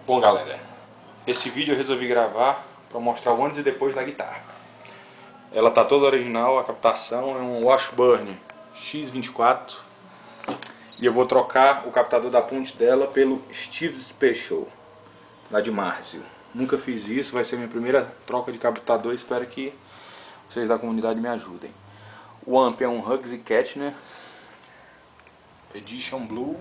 Bom galera, esse vídeo eu resolvi gravar para mostrar o antes e depois da guitarra. Ela tá toda original, a captação é um Washburn X24 e eu vou trocar o captador da ponte dela pelo Steve Special, lá de Márcio. Nunca fiz isso, vai ser minha primeira troca de captador, espero que vocês da comunidade me ajudem. O amp é um Hugsy Kettner Edition Blue.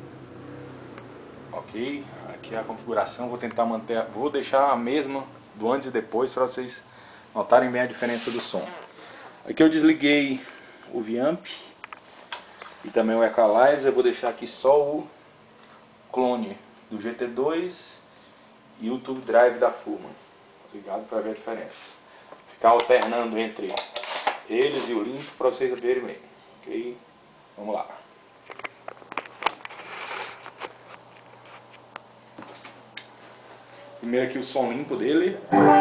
Ok, aqui é a configuração, vou tentar manter, vou deixar a mesma do antes e depois para vocês notarem bem a diferença do som. Aqui eu desliguei o Viamp e também o Equalizer, eu vou deixar aqui só o clone do GT2 e o Tube Drive da Furman, ligado para ver a diferença. Ficar alternando entre eles e o limpo para vocês verem bem, ok? Vamos lá. Primeiro aqui o som limpo dele.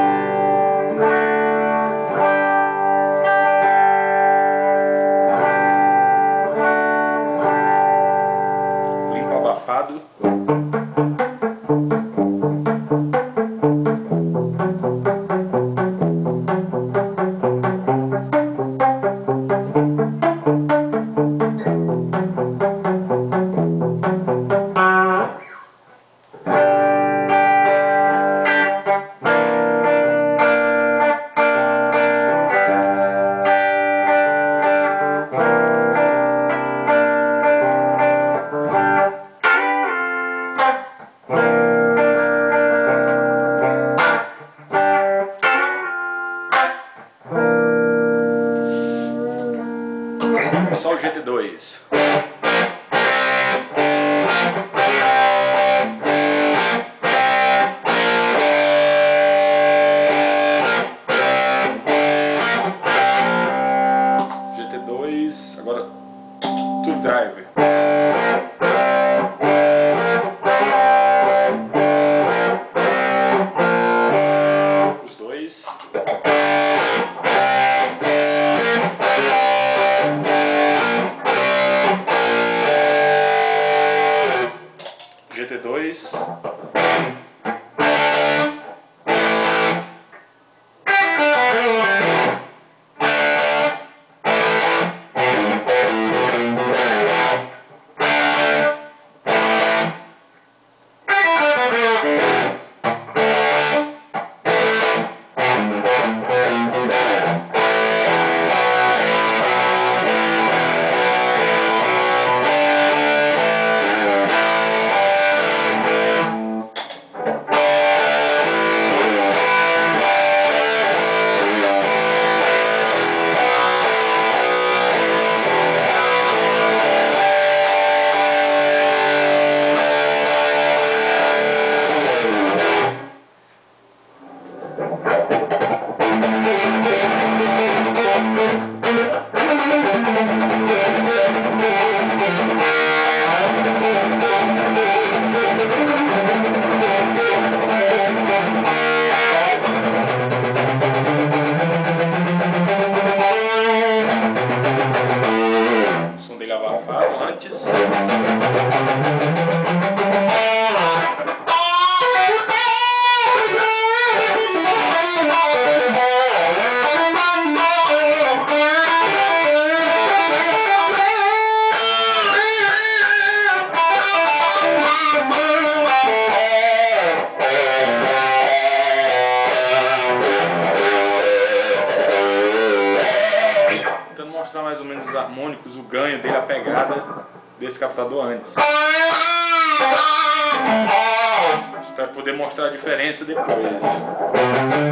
Limpo abafado. Só o GT2. GT2, agora Tube Drive. Os dois. GT2. O som dele abafado antes. Mostrar mais ou menos os harmônicos, o ganho dele, a pegada desse captador antes. Espero poder mostrar a diferença depois.